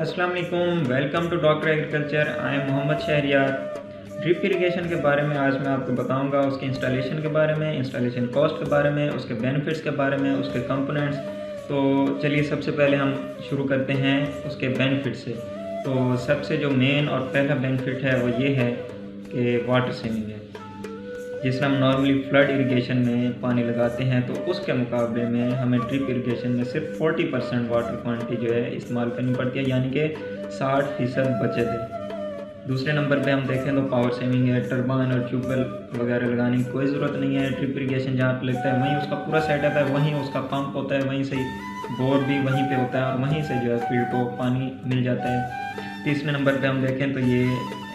अस्सलाम वालेकुम, welcome to doctor agriculture. I am Mohammad Shahriyar. Drip irrigation के बारे में आज मैं आपको बताऊंगा, उसके इंस्टॉलेशन के बारे में, इंस्टॉलेशन कॉस्ट के बारे में, उसके बेनिफिट्स के बारे में, उसके कंपोनेंट्स। तो चलिए सबसे पहले हम शुरू करते हैं उसके बेनिफिट से। तो सबसे जो मेन और पहला बेनिफिट है वो ये है कि वाटर सेविंग है। जिस तरह हम नॉर्मली फ्लड इरिगेशन में पानी लगाते हैं तो उसके मुकाबले में हमें ड्रिप इरिगेशन में सिर्फ 40% वाटर क्वांटिटी जो है इस्तेमाल करनी पड़ती है, यानी कि 60% बचत है। दूसरे नंबर पे हम देखें तो पावर सेविंग है। टर्बाइन और ट्यूबवेल वगैरह लगाने की कोई ज़रूरत नहीं है। ड्रिप इरिगेशन जहाँ पर लगता है वहीं उसका पूरा सेटअप है, वहीं उसका पंप होता है, वहीं से बोर भी वहीं पे होता है और वहीं से जो है फील्ड को पानी मिल जाता है। तीसरे नंबर पे हम देखें तो ये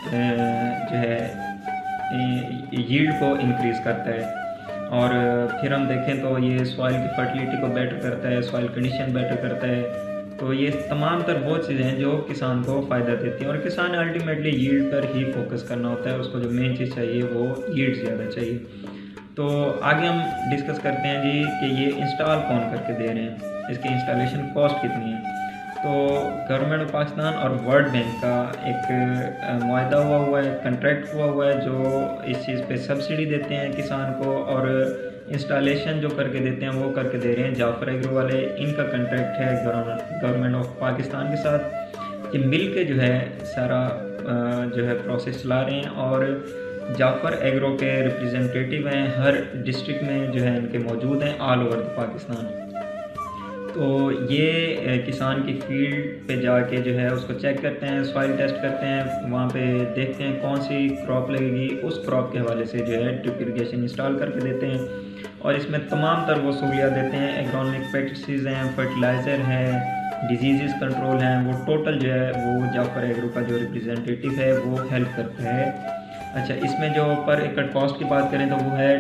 जो है यील्ड को इंक्रीज़ करता है। और फिर हम देखें तो ये सॉइल की फर्टिलिटी को बेटर करता है, सॉइल कंडीशन बेटर करता है। तो ये तमाम तर वो चीज़ें हैं जो किसान को फ़ायदा देती हैं और किसान अल्टीमेटली यील्ड पर ही फोकस करना होता है। उसको जो मेन चीज़ चाहिए वो यील्ड ज़्यादा चाहिए। तो आगे हम डिस्कस करते हैं जी कि ये इंस्टॉल कौन करके दे रहे हैं, इसकी इंस्टॉलेशन कॉस्ट कितनी है। तो गवर्नमेंट ऑफ पाकिस्तान और वर्ल्ड बैंक का एक मुआहदा हुआ है, कंट्रैक्ट हुआ है, जो इस चीज़ पे सब्सिडी देते हैं किसान को और इंस्टॉलेशन जो करके देते हैं वो करके दे रहे हैं जाफर एग्रो वाले। इनका कंट्रैक्ट है गवर्नमेंट ऑफ पाकिस्तान के साथ। ये मिल के जो है सारा जो है प्रोसेस चला रहे हैं और जाफर एग्रो के रिप्रेजेंटेटिव हैं, हर डिस्ट्रिक्ट में जो है इनके मौजूद हैं ऑल ओवर द पाकिस्तान। तो ये किसान की फील्ड पे जाके जो है उसको चेक करते हैं, सॉइल टेस्ट करते हैं, वहाँ पे देखते हैं कौन सी क्रॉप लगेगी, उस क्रॉप के हवाले से जो है ड्रिप इरिगेशन इंस्टॉल करके देते हैं। और इसमें तमाम तर वो सहूलियात देते हैं। एग्रोनॉमिक प्रैक्टिसेस हैं, फर्टिलाइज़र है, डिजीज़ कंट्रोल हैं, वो टोटल जो है वो जाफर एग्रो का जो रिप्रेजेंटेटिव है वो हेल्प करता है। अच्छा, इसमें जो पर एकड़ कॉस्ट की बात करें तो वो है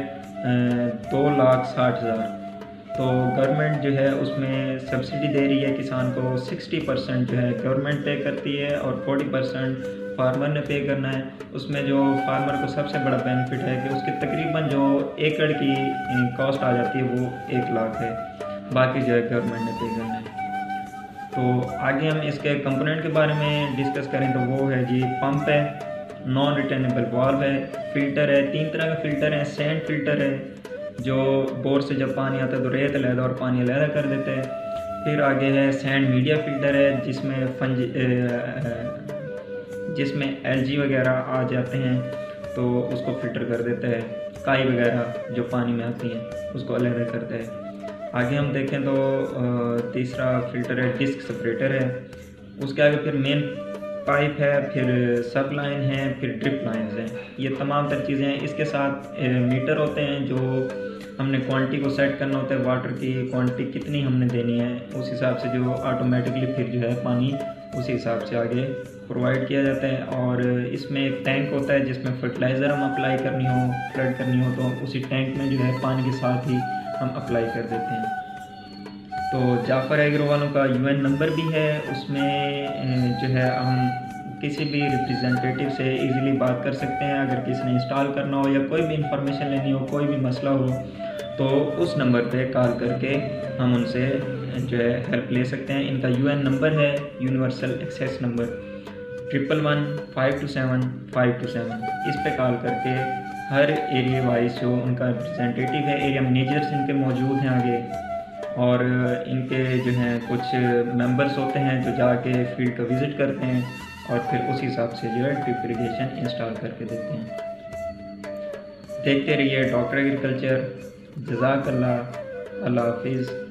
2,60,000। तो गवर्नमेंट जो है उसमें सब्सिडी दे रही है किसान को। 60% जो है गवर्नमेंट पे करती है और 40% फार्मर ने पे करना है। उसमें जो फार्मर को सबसे बड़ा बेनिफिट है कि उसके तकरीबन जो एकड़ की कॉस्ट आ जाती है वो 1 लाख है, बाकी जो है गवर्नमेंट ने पे करना है। तो आगे हम इसके कंपोनेंट के बारे में डिस्कस करें तो वो है जी पंप है, नॉन रिटर्नेबल वाल्व है, फ़िल्टर है। 3 तरह का फ़िल्टर है। सैंड फ़िल्टर है जो बोर से जब पानी आता है तो रेत अलहदा और पानी अलहदा कर देते हैं। फिर आगे है सैंड मीडिया फ़िल्टर है जिसमें एलजी वगैरह आ जाते हैं तो उसको फ़िल्टर कर देता है। काई वगैरह जो पानी में आती हैं उसको अलहदा करता है। आगे हम देखें तो तीसरा फ़िल्टर है डिस्क सेपरेटर है। उसके आगे फिर मेन पाइप है, फिर सब लाइन है, फिर ड्रिप लाइन्स हैं। ये तमाम तर चीज़ें हैं। इसके साथ मीटर होते हैं जो हमने क्वांटिटी को सेट करना होता है, वाटर की क्वांटिटी कितनी हमने देनी है, उस हिसाब से जो ऑटोमेटिकली फिर जो है पानी उसी हिसाब से आगे प्रोवाइड किया जाता है। और इसमें एक टैंक होता है जिसमें फर्टिलाइज़र हम अप्लाई करनी हो, फ्लड करनी हो तो उसी टैंक में जो है पानी के साथ ही हम अप्लाई कर देते हैं। तो जाफर एग्रो वालों का यूएन नंबर भी है, उसमें जो है हम किसी भी रिप्रेजेंटेटिव से इजीली बात कर सकते हैं। अगर किसी ने इंस्टॉल करना हो या कोई भी इंफॉर्मेशन लेनी हो, कोई भी मसला हो तो उस नंबर पे कॉल करके हम उनसे जो है हेल्प ले सकते हैं। इनका यूएन नंबर है यूनिवर्सल एक्सेस नंबर 111-527-527। इस पे कॉल करके हर एरिया वाइज जो उनका रिप्रेजेंटेटिव है, एरिया मैनेजर्स इनके मौजूद हैं आगे, और इनके जो हैं कुछ मेंबर्स होते हैं जो जाके फील्ड का विज़िट करते हैं और फिर उस हिसाब से जो है ड्रिप इरिगेशन इंस्टॉल करके देते हैं। देखते रहिए डॉक्टर एग्रीकल्चर। जज़ाकल्लाह। अल्लाह हाफिज़।